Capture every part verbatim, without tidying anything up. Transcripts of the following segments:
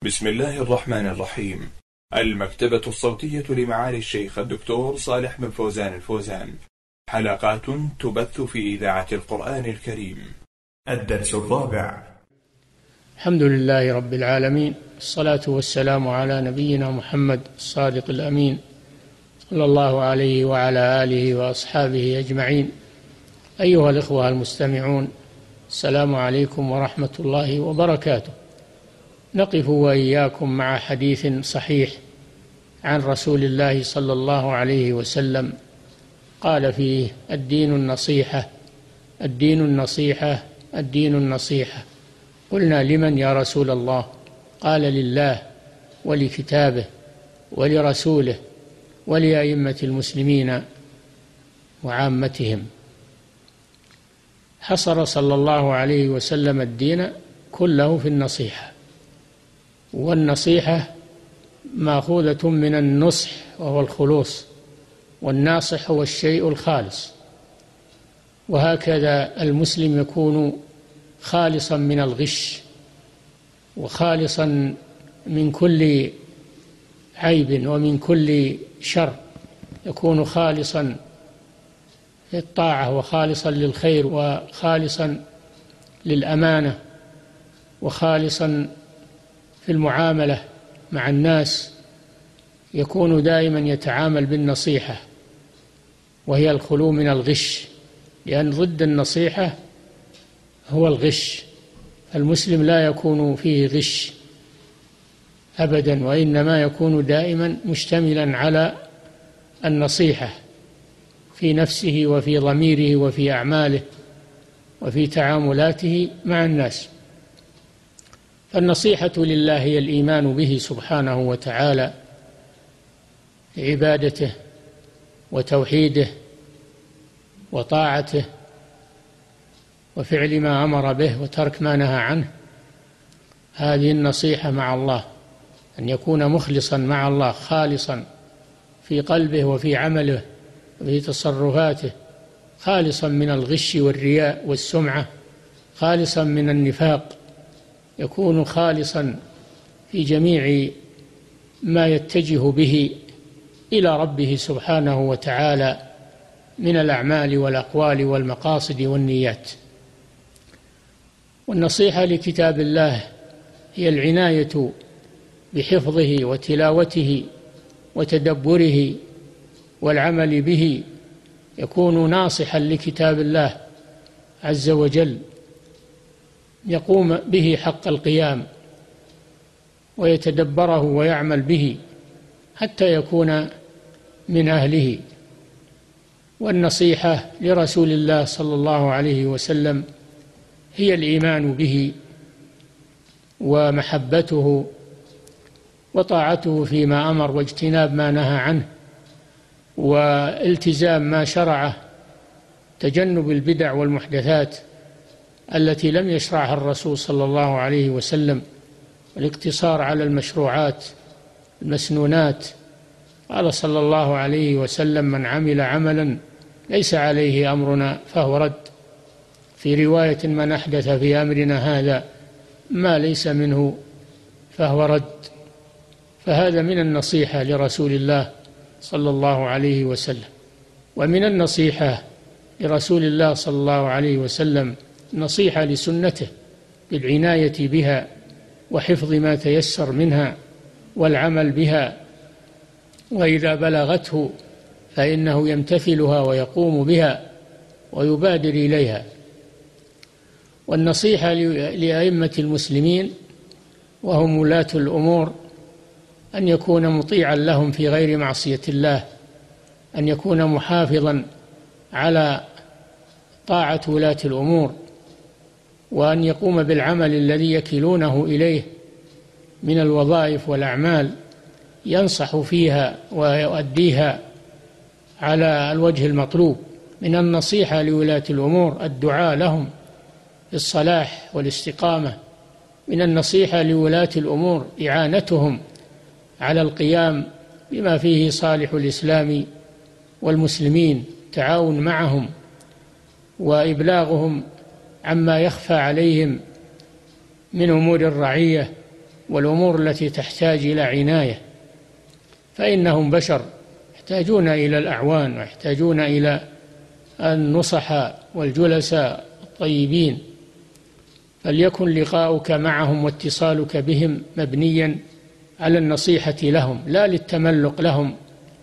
بسم الله الرحمن الرحيم. المكتبة الصوتية لمعالي الشيخ الدكتور صالح بن فوزان الفوزان، حلقات تبث في إذاعة القرآن الكريم. الدرس الرابع. الحمد لله رب العالمين، الصلاة والسلام على نبينا محمد الصادق الأمين صلى الله عليه وعلى آله وأصحابه أجمعين. أيها الإخوة المستمعون، السلام عليكم ورحمة الله وبركاته. نقف وإياكم مع حديث صحيح عن رسول الله صلى الله عليه وسلم، قال فيه: الدين النصيحة، الدين النصيحة، الدين النصيحة. قلنا: لمن يا رسول الله؟ قال: لله ولكتابه ولرسوله ولأئمة المسلمين وعامتهم. حصر صلى الله عليه وسلم الدين كله في النصيحة، والنصيحة مأخوذة من النصح وهو الخلوص، والناصح هو الشيء الخالص. وهكذا المسلم يكون خالصا من الغش وخالصا من كل عيب ومن كل شر، يكون خالصا في الطاعة وخالصا للخير وخالصا للأمانة وخالصا في المعاملة مع الناس، يكون دائما يتعامل بالنصيحة وهي الخلو من الغش، لأن ضد النصيحة هو الغش. المسلم لا يكون فيه غش أبدا، وإنما يكون دائما مشتملا على النصيحة في نفسه وفي ضميره وفي أعماله وفي تعاملاته مع الناس. فالنصيحة لله هي الإيمان به سبحانه وتعالى، عبادته وتوحيده وطاعته وفعل ما أمر به وترك ما نهى عنه. هذه النصيحة مع الله، أن يكون مخلصا مع الله، خالصا في قلبه وفي عمله وفي تصرفاته، خالصا من الغش والرياء والسمعة، خالصا من النفاق، يكون خالصا في جميع ما يتجه به إلى ربه سبحانه وتعالى من الأعمال والأقوال والمقاصد والنيات. والنصيحة لكتاب الله هي العناية بحفظه وتلاوته وتدبره والعمل به، يكون ناصحا لكتاب الله عز وجل، يقوم به حق القيام ويتدبره ويعمل به حتى يكون من أهله. والنصيحة لرسول الله صلى الله عليه وسلم هي الإيمان به ومحبته وطاعته فيما أمر واجتناب ما نهى عنه والتزام ما شرعه، تجنب البدع والمحدثات التي لم يشرعها الرسول صلى الله عليه وسلم، والاقتصار على المشروعات المسنونات. قال صلى الله عليه وسلم: من عمل عملا ليس عليه أمرنا فهو رد. في رواية: من أحدث في أمرنا هذا ما ليس منه فهو رد. فهذا من النصيحة لرسول الله صلى الله عليه وسلم. ومن النصيحة لرسول الله صلى الله عليه وسلم نصيحة لسنته بالعناية بها وحفظ ما تيسر منها والعمل بها، وإذا بلغته فإنه يمتثلها ويقوم بها ويبادر إليها. والنصيحة لأئمة المسلمين وهم ولاة الأمور أن يكون مطيعا لهم في غير معصية الله، أن يكون محافظا على طاعة ولاة الأمور، وأن يقوم بالعمل الذي يكلونه إليه من الوظائف والأعمال، ينصح فيها ويؤديها على الوجه المطلوب. من النصيحة لولاة الأمور الدعاء لهم بالصلاح والاستقامة. من النصيحة لولاة الأمور إعانتهم على القيام بما فيه صالح الإسلام والمسلمين، تعاون معهم وإبلاغهم عما يخفى عليهم من أمور الرعية والأمور التي تحتاج إلى عناية، فإنهم بشر يحتاجون إلى الأعوان ويحتاجون إلى النصحاء والجلساء الطيبين. فليكن لقاؤك معهم واتصالك بهم مبنيا على النصيحة لهم، لا للتملق لهم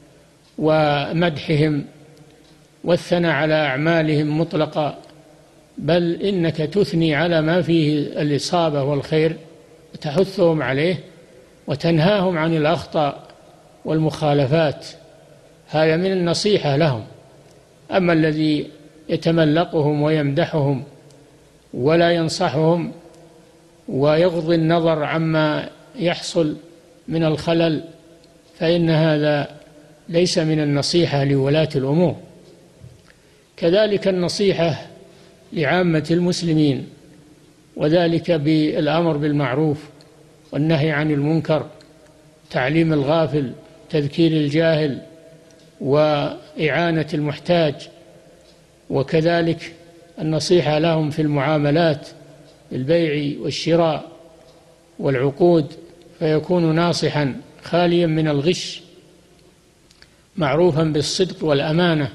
ومدحهم والثناء على أعمالهم مطلقا، بل إنك تثني على ما فيه الإصابة والخير وتحثهم عليه وتنهاهم عن الأخطاء والمخالفات، هذا من النصيحة لهم. أما الذي يتملقهم ويمدحهم ولا ينصحهم ويغضي النظر عما يحصل من الخلل، فإن هذا ليس من النصيحة لولاة الأمور. كذلك النصيحة لعامة المسلمين، وذلك بالأمر بالمعروف والنهي عن المنكر، تعليم الغافل، تذكير الجاهل، وإعانة المحتاج، وكذلك النصيحة لهم في المعاملات، البيع والشراء والعقود، فيكون ناصحا خاليا من الغش، معروفا بالصدق والأمانة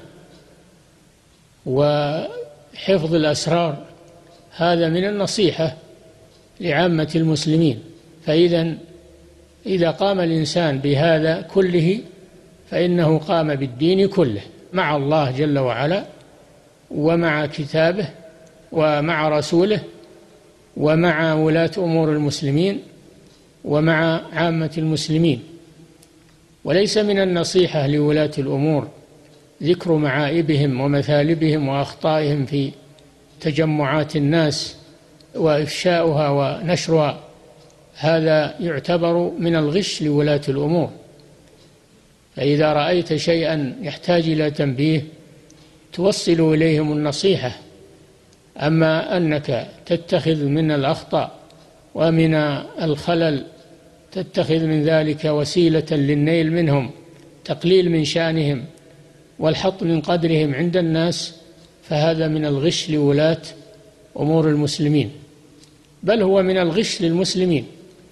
وحفظ الأسرار، هذا من النصيحة لعامة المسلمين. فإذا إذا قام الإنسان بهذا كله فإنه قام بالدين كله مع الله جل وعلا ومع كتابه ومع رسوله ومع ولاة أمور المسلمين ومع عامة المسلمين. وليس من النصيحة لولاة الأمور ذكر معائبهم ومثالبهم وأخطائهم في تجمعات الناس وإفشاؤها ونشرها، هذا يعتبر من الغش لولاة الأمور. فإذا رأيت شيئا يحتاج إلى تنبيه توصل إليهم النصيحة. أما أنك تتخذ من الأخطاء ومن الخلل تتخذ من ذلك وسيلة للنيل منهم، تقليل من شأنهم والحط من قدرهم عند الناس، فهذا من الغش لولاة أمور المسلمين، بل هو من الغش للمسلمين.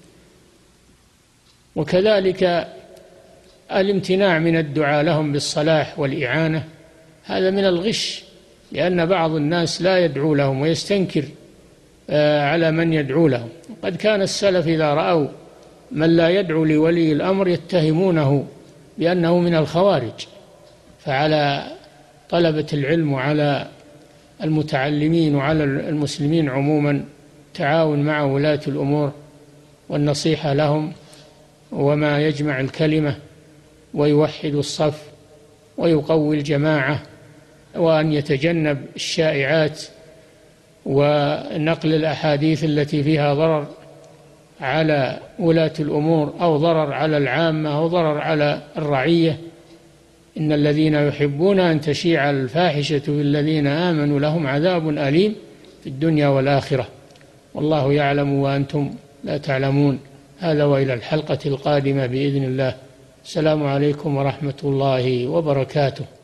وكذلك الامتناع من الدعاء لهم بالصلاح والإعانة، هذا من الغش، لأن بعض الناس لا يدعو لهم ويستنكر على من يدعو لهم. قد كان السلف إذا رأوا من لا يدعو لولي الأمر يتهمونه بأنه من الخوارج. فعلى طلبة العلم وعلى المتعلمين وعلى المسلمين عموما تعاون مع ولاة الأمور والنصيحة لهم، وما يجمع الكلمة ويوحد الصف ويقوي الجماعة، وأن يتجنب الشائعات ونقل الأحاديث التي فيها ضرر على ولاة الأمور أو ضرر على العامة أو ضرر على الرعية. إن الذين يحبون أن تشيع الفاحشة في الذين آمنوا لهم عذاب أليم في الدنيا والآخرة، والله يعلم وأنتم لا تعلمون. هذا وإلى الحلقة القادمة بإذن الله. السلام عليكم ورحمة الله وبركاته.